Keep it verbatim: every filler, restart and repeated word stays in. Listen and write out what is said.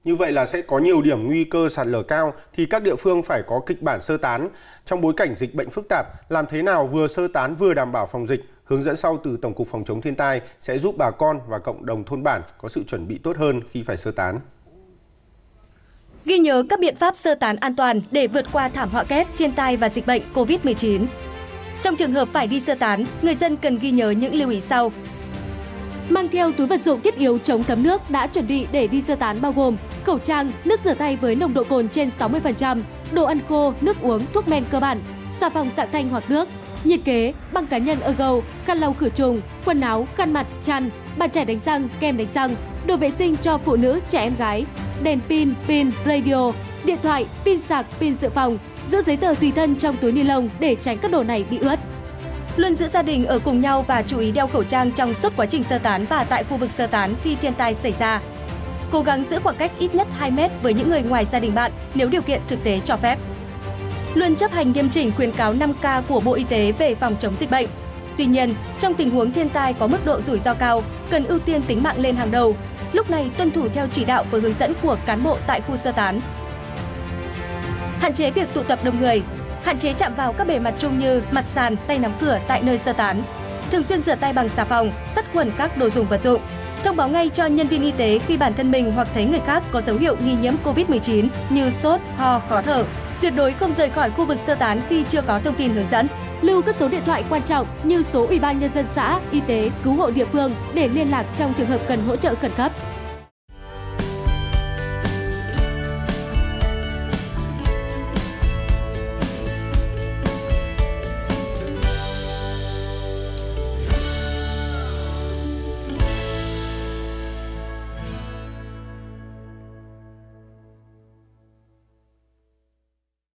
Như vậy là sẽ có nhiều điểm nguy cơ sạt lở cao thì các địa phương phải có kịch bản sơ tán. Trong bối cảnh dịch bệnh phức tạp, làm thế nào vừa sơ tán vừa đảm bảo phòng dịch? Hướng dẫn sau từ Tổng cục Phòng chống thiên tai sẽ giúp bà con và cộng đồng thôn bản có sự chuẩn bị tốt hơn khi phải sơ tán. Ghi nhớ các biện pháp sơ tán an toàn để vượt qua thảm họa kép, thiên tai và dịch bệnh Covid mười chín. Trong trường hợp phải đi sơ tán, người dân cần ghi nhớ những lưu ý sau. Mang theo túi vật dụng thiết yếu chống thấm nước đã chuẩn bị để đi sơ tán bao gồm khẩu trang, nước rửa tay với nồng độ cồn trên sáu mươi phần trăm, đồ ăn khô, nước uống, thuốc men cơ bản, xà phòng dạng thanh hoặc nước, nhiệt kế, băng cá nhân Ergo, khăn lau khử trùng, quần áo, khăn mặt, chăn, bàn chải đánh răng, kem đánh răng, đồ vệ sinh cho phụ nữ, trẻ em gái, đèn pin, pin, radio, điện thoại, pin sạc, pin dự phòng, giữ giấy tờ tùy thân trong túi ni lông để tránh các đồ này bị ướt. Luôn giữ gia đình ở cùng nhau và chú ý đeo khẩu trang trong suốt quá trình sơ tán và tại khu vực sơ tán khi thiên tai xảy ra. Cố gắng giữ khoảng cách ít nhất hai mét với những người ngoài gia đình bạn nếu điều kiện thực tế cho phép. Luôn chấp hành nghiêm chỉnh khuyến cáo năm K của Bộ Y tế về phòng chống dịch bệnh. Tuy nhiên, trong tình huống thiên tai có mức độ rủi ro cao, cần ưu tiên tính mạng lên hàng đầu. Lúc này tuân thủ theo chỉ đạo và hướng dẫn của cán bộ tại khu sơ tán. Hạn chế việc tụ tập đông người. Hạn chế chạm vào các bề mặt chung như mặt sàn, tay nắm cửa tại nơi sơ tán. Thường xuyên rửa tay bằng xà phòng, sát khuẩn các đồ dùng vật dụng. Thông báo ngay cho nhân viên y tế khi bản thân mình hoặc thấy người khác có dấu hiệu nghi nhiễm Covid mười chín như sốt, ho, khó thở. Tuyệt đối không rời khỏi khu vực sơ tán khi chưa có thông tin hướng dẫn. Lưu các số điện thoại quan trọng như số Ủy ban Nhân dân xã, y tế, cứu hộ địa phương để liên lạc trong trường hợp cần hỗ trợ khẩn cấp.